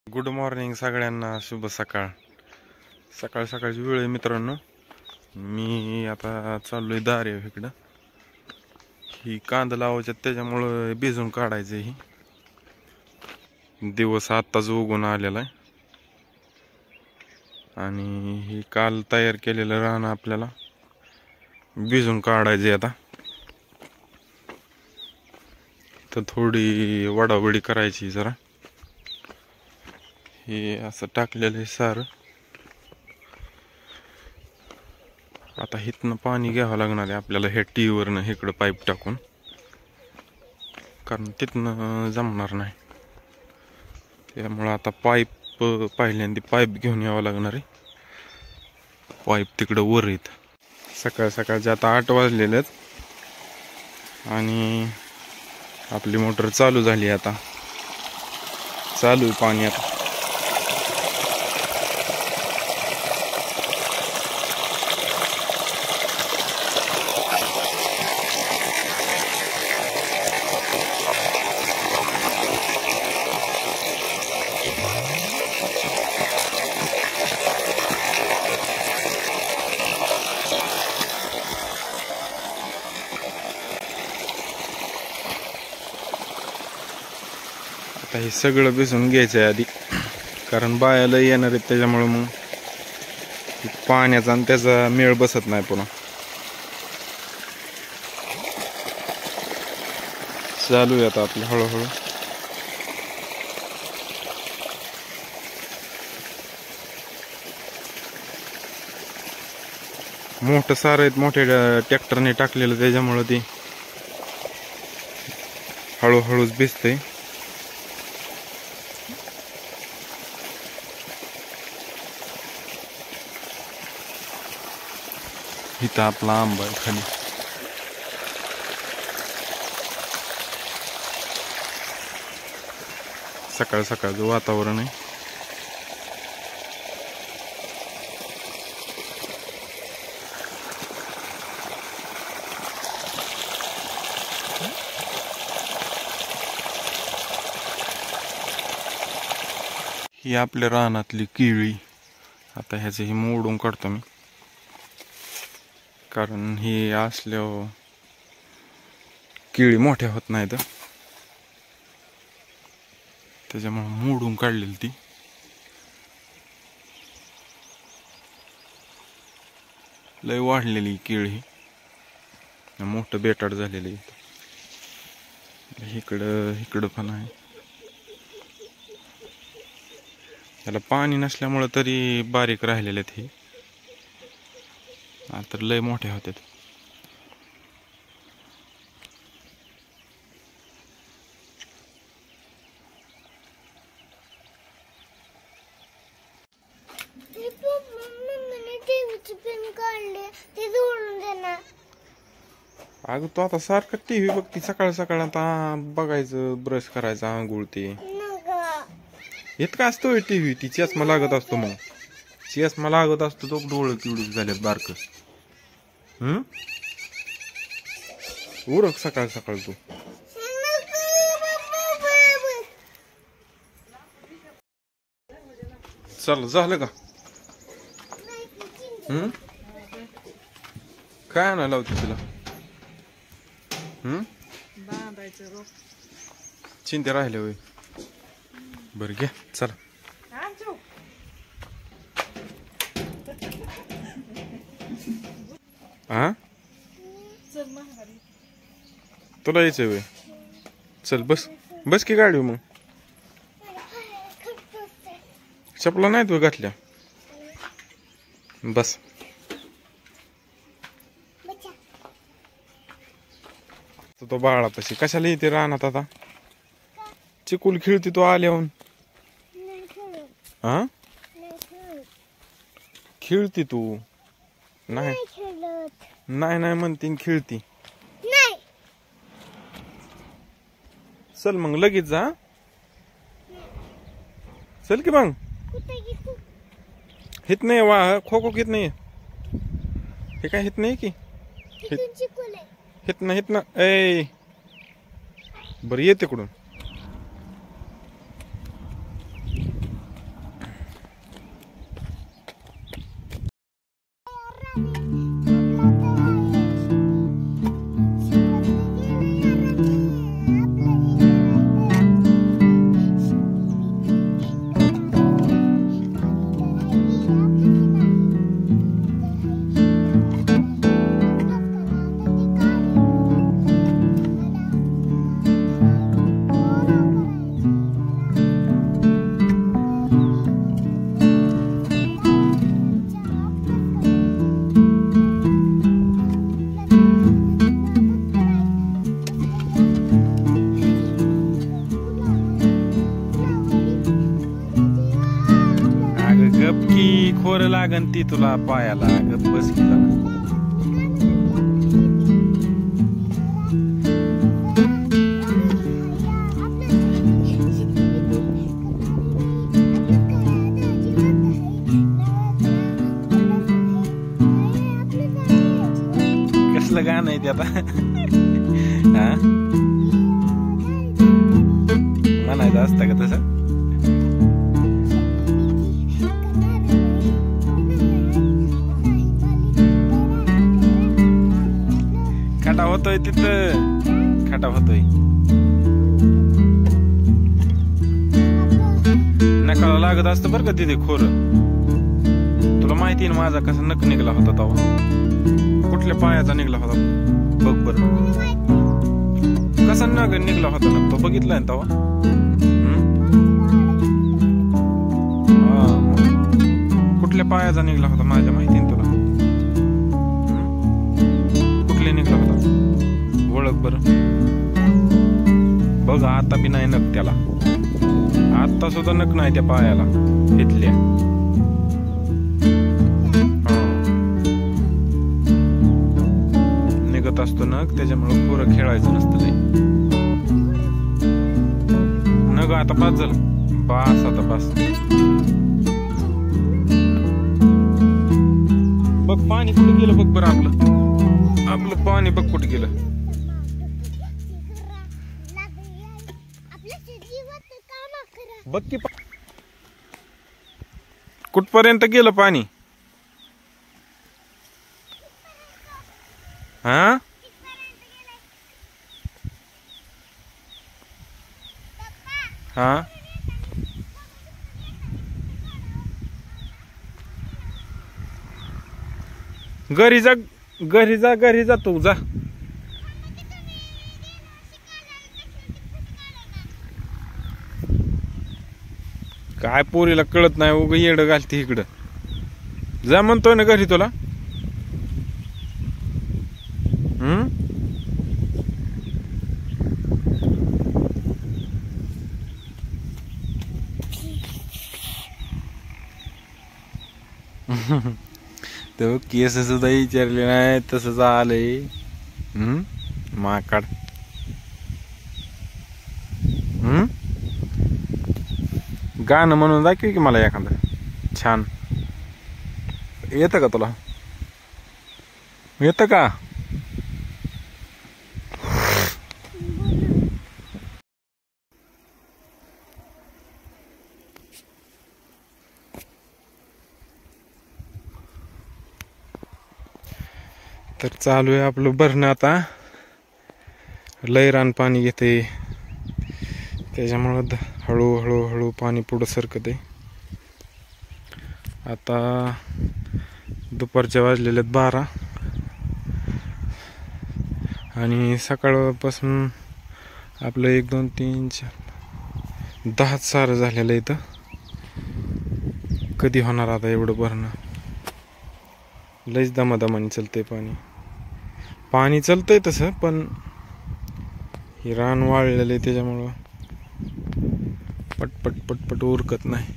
Good morning सगळ्यांना, शुभ सकाळ. सकाळची वेळ आहे मित्रांनो. मी आता चाललोय दारे इकडं. ही कांदा लावायच्या त्याच्यामुळं भिजून काढायचं. ही दिवस आत्ताच उगून आलेला आहे आणि ही काल तयार केलेलं रान आपल्याला भिजून काढायचे. आता तर थोडी वडावडी करायची जरा. हे असं टाकलेलं आहे सार. आता इथनं पाणी घ्यावं लागणार आहे आपल्याला ह्या टीवरनं इकडं पाईप टाकून, कारण तिथनं जमणार नाही. त्यामुळं आता पाईप पहिल्यांदा पाईप घेऊन यावं लागणार आहे. पाईप तिकडं वर येत. सकाळचे आता 8 वाजलेलेत आणि आपली मोटर चालू झाली. आता चालू आहे पाणी. आता हे सगळं भिजून घ्यायचं आहे आधी, कारण बायाला येणार आहेत. त्याच्यामुळे मग पाण्याचा आणि त्याचा मेळ बसत नाही. पुन्हा चालू आहे आता आपलं हळूहळू. मोठं सार आहेत, मोठ्या ट्रॅक्टरने टाकलेलं, त्याच्यामुळं ती हळूहळूच भिजतंय. इथं आपला आंबा आहे खाली. सकाळचं वातावरण आहे. ही आपल्या रानातली केळी. आता ह्याचे ही मोडून काढतो मी, कारण ही असल्यावर केळी मोठ्या होत नाहीत, त्याच्यामुळे मोडून काढलेली ती. लय वाढलेली केळी, मोठं बेटाड झालेलं. इकडं पण आहे. त्याला पाणी नसल्यामुळं तरी बारीक राहिलेले आहेत. हे तर लय मोठे होते. अगं तू आता सारखं टीव्ही बघती सकाळ आता बघायचं, ब्रश करायचं, आंघोळ ते इतकं असतो टीव्ही. ती चष्मा लागत असतो, मग चष्मा लागत असतो तो डोळं किवडूक झाल्यात बारक. उरक सकाळ तू. चल झालं का? काय आणायला लावते तुला? चिंते राहिले होय. बरं घे, चला. हा तुला यायचंय होय? चल बस की गाडी. मग चपला नाही तू घातल्या? बस. तो बाळापाशी कशाला येते रानात? आता चिकुल खेळती तो आल्याहून. हा खेळती तू? नाही म्हणते खेळती. चल मग लगेच जा. चल की मग. हित नाही वा खो घेत नाही. हे काय हित नाही की हित ना. ए बरं ये तिकडून. गपकी खोर लागन ती तुला पायाला. गप बस की जरा. कसलं गाणं आहे ते आता? हा म्हणायचं असतं का तसं? खटा होतोय तिथं, खटा होतोय. नकाला लागत असतं बरं का तिथे खोर. तुला माहिती ना माझा कसा नख निघला होता तेव्हा. कुठल्या पायाचा निघला होता बघ बरं. कसा नख निघला होता ना तो बघितलाय ना तेव्हा. कुठल्या पायाचा निघला होता माझ्या माहिती ना तुला. कुठले निघला होता ओळख बरं. बघ आता बी नाही नख त्याला. आता सुद्धा नख नाही त्या पायाला इथल्या. निघत असतो नख त्याच्यामुळे खोरं खेळायचं नसतं लय. नग आता पास झालं. बास आता बास. बघ पाणी कुठे गेलं बघ बरं. आपलं पाणी बघ कुठे गेलं. बघ की कुठपर्यंत गेलं पाणी. हा हा घरी जा, घरी जा, घरी जा तू जा. काय पोरीला कळत नाही उग येड घालते इकडं. जा म्हणतोय ना घरी तुला. तो केस सुद्धा विचारले नाही तसंच आलंय. माकड. गाणं म्हणून दाखव की मला एखादं छान. येतं का तुला? येतं का? तर चालू आहे आपलं भरणं आता. लय रान पाणी घेते त्याच्यामुळं हळूहळू हळू पाणी पुढं सरकत आहे. आता दुपारच्या वाजलेले 12 आणि सकाळपासून आपलं 1 2 3 4 10 सारं झालेलं आहे. इथं कधी होणार आता एवढं भरणं. लयच दमादमाने चलतंय पाणी. पाणी चलतंय तसं पण हे रान वाळलेलं आहे त्याच्यामुळं पटपट पटपट उरकत नाही.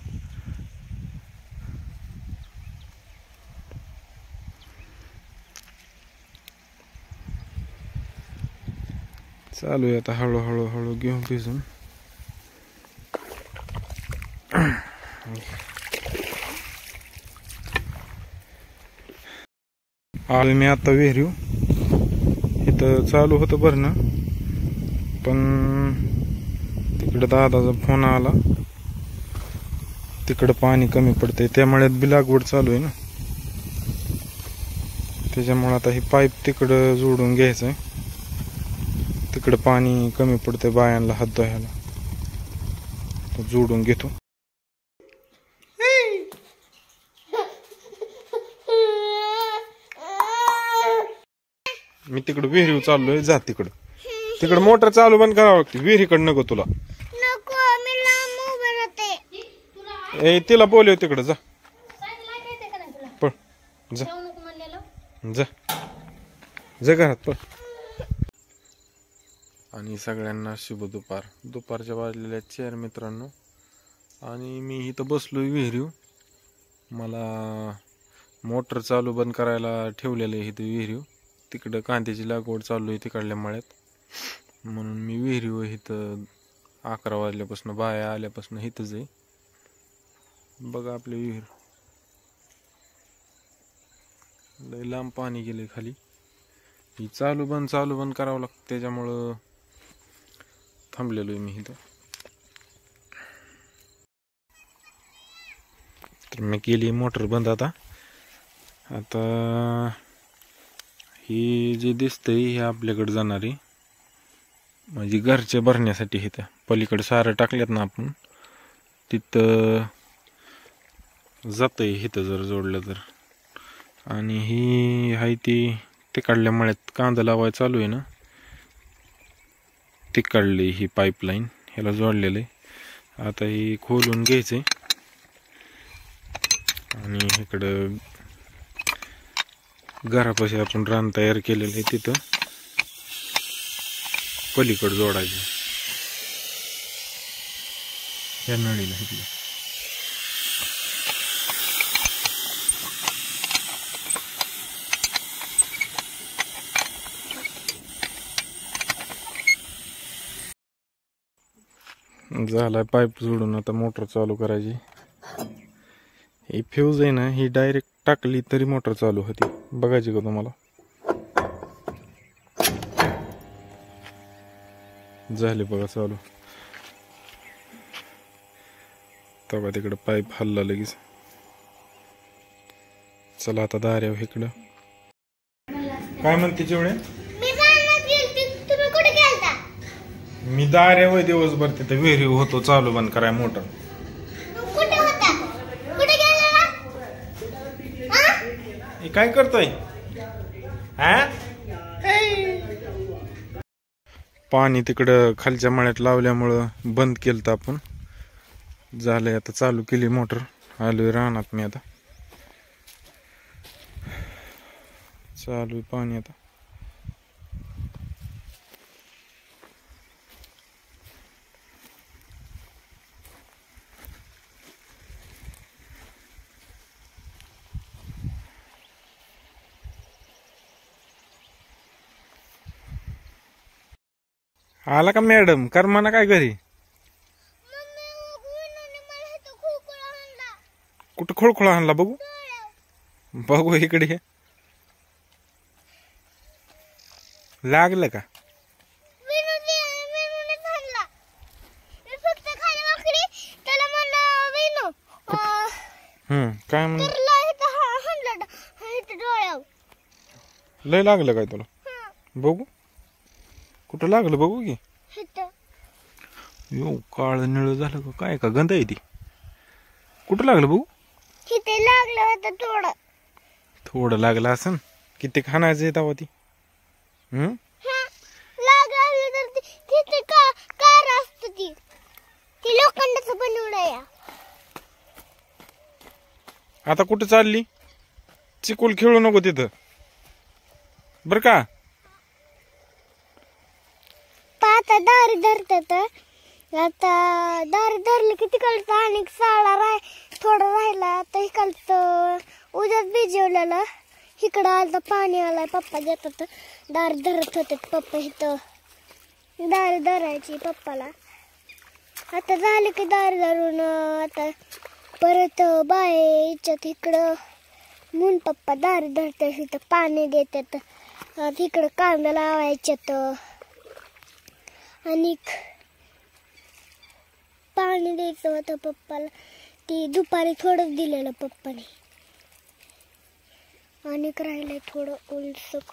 चालू आहे आता हळूहळू हळू घेऊन भिजून. आलो मी आता विहिरीव. इथं चालू होतं भरणं पण तिकडं दादाचा फोन आला. तिकडं पाणी कमी पडतंय त्यामुळे बी लागवड चालू आहे ना. त्याच्यामुळे आता ही पाईप तिकडं जोडून घ्यायचंय. तिकडं पाणी कमी पडतंय बायांना हात धुवायला. जोडून घेतो. मी तिकडं विहिरीव चाललोय. जा तिकडं. तिकडं मोटर चालू बंद करावं लागते. विहिरीकडं नको तुला. ए तिला बोलव तिकडं जा. पळ जा जा जा घरात पळ. आणि सगळ्यांना शुभ दुपार. दुपारच्या वाजलेल्या 4 मित्रांनो. आणि मी इथं बसलोय विहिरीव. मला मोटर चालू बंद करायला ठेवलेलं आहे इथं विहिरीव. तिकडं कांद्याची लागवड चालू आहे तिकडल्या मळ्यात, म्हणून मी विहिरीव इथं 11 वाजल्यापासून बाया आल्यापासून इथंच आहे. बघा आपली विहीर, लय लांब पाणी गेले खाली. ही चालू बंद करावं लागतं, त्याच्यामुळं थांबलेलो आहे मी इथं. तर मी केली मोटर बंद. आता ही जे दिसतंय हे आपल्याकडे जाणारी, म्हणजे घरचे भरण्यासाठी. इथं पलीकडे सारं टाकल्यात ना आपण, तिथं जातंय इथं जर जोडलं तर. आणि ही आहे ती काढल्या मळ्यात कांदा लावायला चालू आहे ना, ती काढली ही पाईपलाईन ह्याला जोडलेलं आहे. आता ही खोलून घ्यायचंय आणि इकडं घरापाशी आपण रान तयार केलेलं आहे तिथं पलीकडे जोडायचं या नळीला. इथलं झालाय पाईप जोडून. आता मोटर चालू करायची. ही फ्यूज आहे ना, ही डायरेक्ट टाकली तरी मोटर चालू होती. बघायची का तुम्हाला? झाले बघा चालू. तेव्हा तिकडं पाईप हल्ला लगेच. चला आता दाऱ्यावर इकडं. काय म्हणते जेवढे? मी दाऱ्यावर दिवसभर तिथे विहिरी होतो चालू बंद कराय मोटर. काय करतोय? पाणी तिकडं खालच्या मळ्यात लावल्यामुळं बंद केलं आपण. झालंय आता चालू केली मोटर. आलोय रानात मी आता. चालू पाणी आता. आला का मॅडम? कर म्हणा काय घरी. कुठं खोळखोळा आणला? बघू बघू इकडे. लागलं का? काय म्हण लय लागलं काय तुला? बघू कुठं लागलं बघू की. यो काळ निळ झालं का काय? का गंध आहे ती? कुठं लागलं बघू? लागलं होतं थोडं लागलं असं. किती खाण्याचं येत ती? लागलं तर तिथे कार असत ती लोखंडाचं बनवलंय. आता कुठं चालली? चिकूल खेळू नको तिथं बर का. आता दारी धरतात. आता दारी धरली की तिकडचं आणि साळा थोडं राहिला. आता इकडचं उद्याच भिजवलेलं. इकडं आता पाणी आलाय. पप्पा देतात दारी धरत होते. पप्पा इथं दारी धरायची पप्पाला. आता झाले की दारी धरून आता परत बायच्यात इकडं म्हणून पप्पा दारी धरतात. इथं पाणी देतात. तिकडं कांदा लावायच्यात आणि पाणी द्यायचं होतं पप्पाला. ती दुपारी थोडंच दिलेलं पप्पाने. आणि राहिलंय थोडं ओलसक.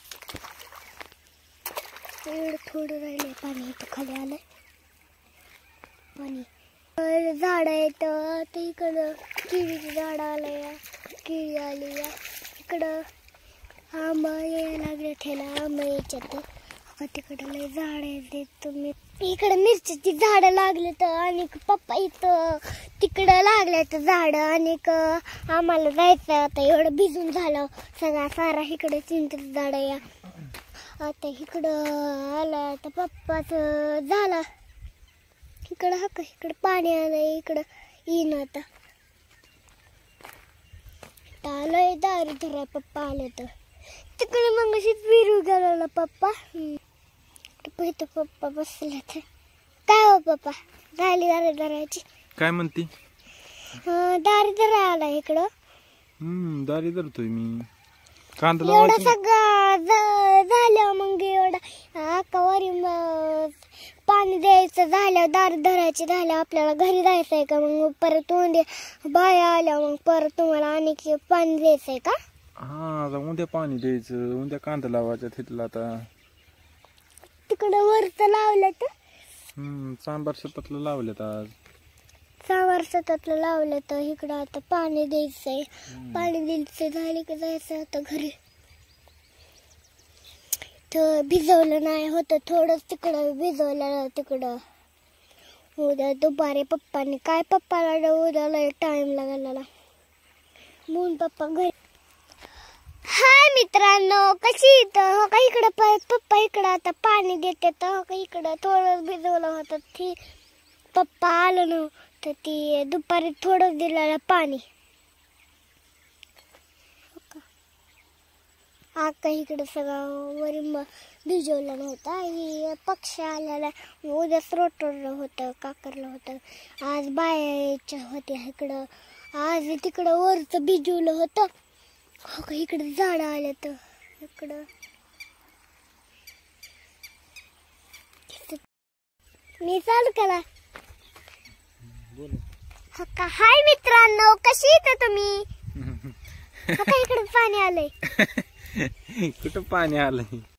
थोडं राहिलंय पाणी. इथं खाली आलंय पाणी. झाड आहेत ते इकडं. केळीची झाड आलंय. केळी आली. इकडं आंबा यायला लागले. ठेला आंबा यायच्यात. तिकडं लय झाड आहेत. तुम्ही इकडे मिरचीची झाडं लागले तर आणि पप्पा इथं तिकडं लागले तर झाड. आणि आम्हाला जायचं आता. एवढं भिजून झालं सगळा सारा. इकडे चिंचेचं झाड या. आता इकडं आलं. आता पप्पाच झाला. इकडं इकडं पाणी आलंय. इकडं येईन आता. आता लय दारी धराय पप्पा आले तर तिकडे मग अशीच विरू गेला पप्पा. इथं पप्पा बसले तर काय हो पप्पा झाली दारी धरायची. काय म्हणते? दारी धराय आला इकडं. दारी धरतोय मी. कांदा एवढा लावायचा सगळं झालं मग एवढा अकावारी पाणी द्यायचं झालं दारी धरायची झालं आपल्याला घरी जायचंय का मग परत बाया आल्या मग परत तुम्हाला आणि पाणी द्यायचंय का? हा आता उद्या पाणी द्यायचं उद्या कांदा लावायचा तिथला आता. तिकडं वरच लावलं तर सांबार शेतातलं लावल्यात आज. सावर सततला लावलं तर इकडं आता पाणी द्यायचंय. पाणी द्यायचं झाले की जायचं आता घरी. तर भिजवलं नाही होतं थोडंच तिकडं भिजवलं तिकडं. उद्या दुपारी पप्पाने काय पप्पाला उद्याला टाइम लागला म्हणून पप्पा घरी. हाय मित्रांनो कशी हो का इकडं पप्पा इकडं आता पाणी देते तर हो का इकडं थोडं भिजवलं होतं ती पप्पा आलं नव्हतं ती दुपारी थोडं दिलेलं पाणी. आका इकडं सगळं वरी भिजवलं नव्हतं. ही पक्षी आलेला उद्याच रोटरलं होतं काकरलं होतं. आज बायाच्या होत्या इकडं. आज तिकडं वरचं भिजवलं होतं. हो का इकडं झाडं आलं तर इकडं. मी चालू केला. हो का हाय मित्रांनो कशी येत तुम्ही. हो का इकडं पाणी आलंय. कुठं पाणी आलंय.